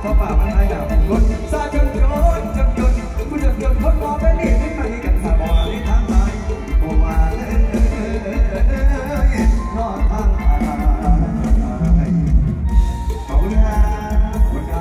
เพราะป่ามันไทยดับคนซาจนผู้จนคนมองไปนี่ไม่ไปกันสาบอนที่ทางไทยโอ้ว่านอนทางไทยขอบคุณครับขอบคุณครับ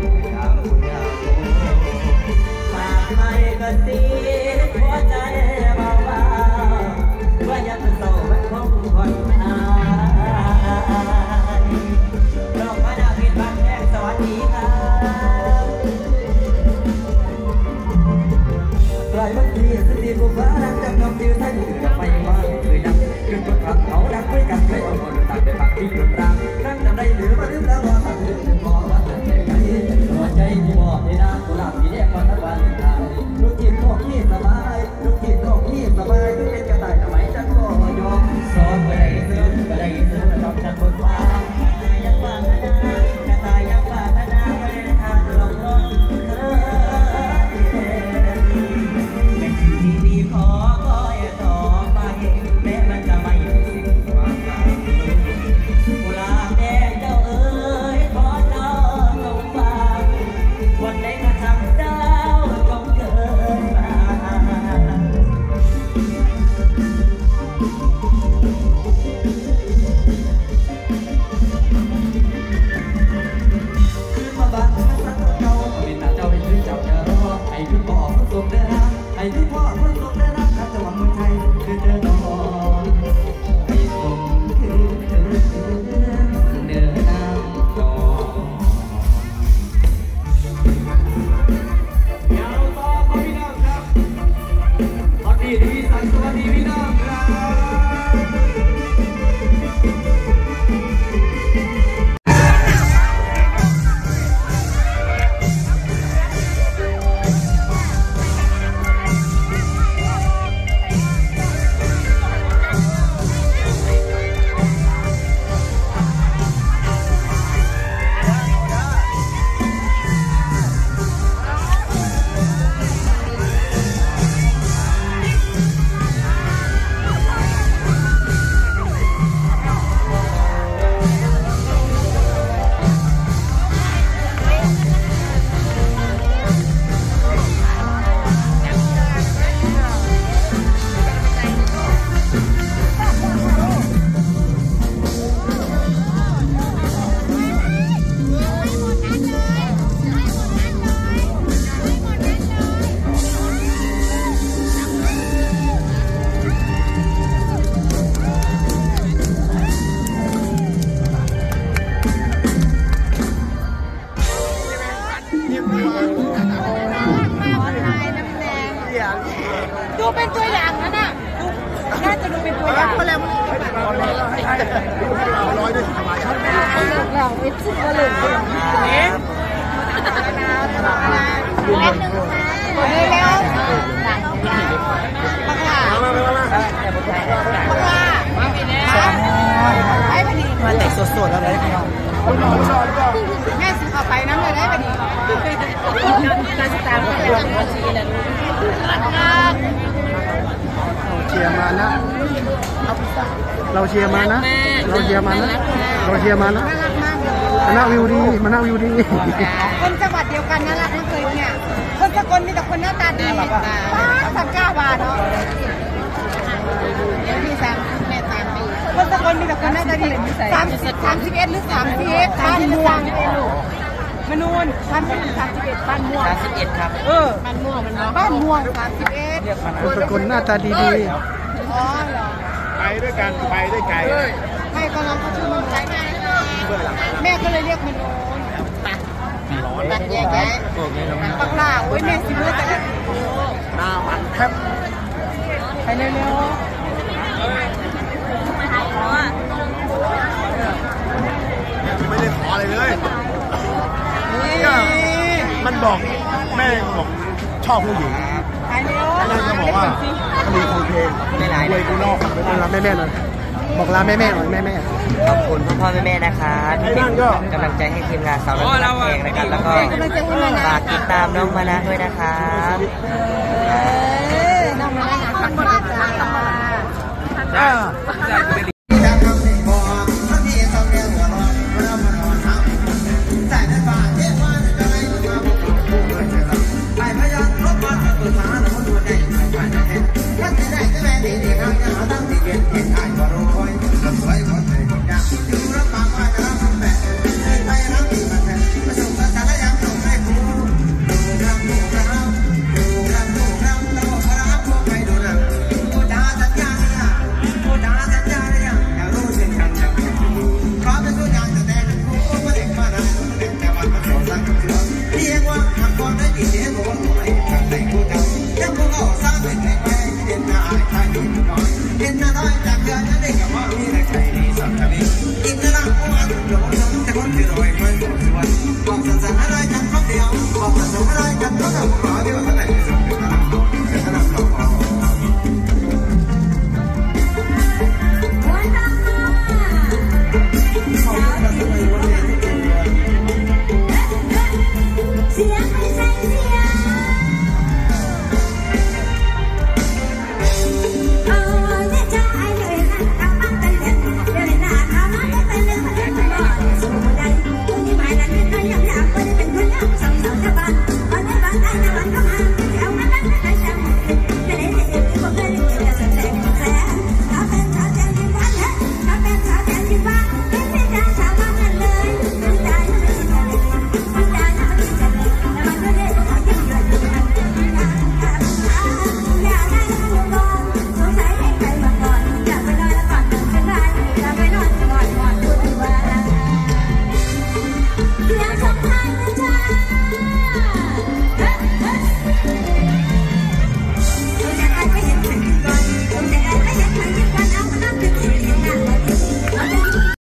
กระซิบหัวใจร้อยด้วยสบายครับเราไปซื้อเลยเร็วบังลาได้พอดีมาแต่สดๆแล้วได้พี่น้องแม่ซื้อเอาไปน้ำเลยได้พอดีการสตาร์ทก็เลยมาชี้นะเชียร์มานะเราเชียร์มานะเราเชียร์มานะเราเชียร์มานะมาหน้าวิวดีมาหน้าวิวดีคนจังหวัดเดียวกันน่ารักมากเลยเนี่ยคนสกลมีแต่คนหน้าตาดี39 บาทเนาะพี่สามแม่ตามปีคนสกลมีแต่คนหน้าตาดี31หรือ31บ้านม่วงมนูนบ้านม่วง31บ้านม่วง31ครับบ้านม่วงมันเนาะบ้านม่วง31 คนสกลหน้าตาดีอ๋อเหรอไปด้วยกันไปได้ไกลไม่ก็น้องเขาชื่อมนูนแม่ก็เลยเรียกมนูนตัดแยกย้ายปักหลาโอ้ยแม่สิเมื่อแต่หน้ามันแคบไปเร็วไม่ได้ขออะไรเลยมันบอกแม่บอกชอบผู้หญิงแม่จะบอกว่ามีคนเพลงไม่หลายเลยกูนอกไปรับแม่หน่อยบอกลาแม่หน่อยแม่ขอบคุณพ่อแม่นะคะที่เป็นกำลังใจให้ทีมงานสาวน้อยเพลงนะครับแล้วก็ฝากติดตามน้องมานะด้วยนะครับน้องมานะขอบคุณค่ะเห็นหน้าน้อยจากเดือนนั้นได้กับว่ามีแต่ใคร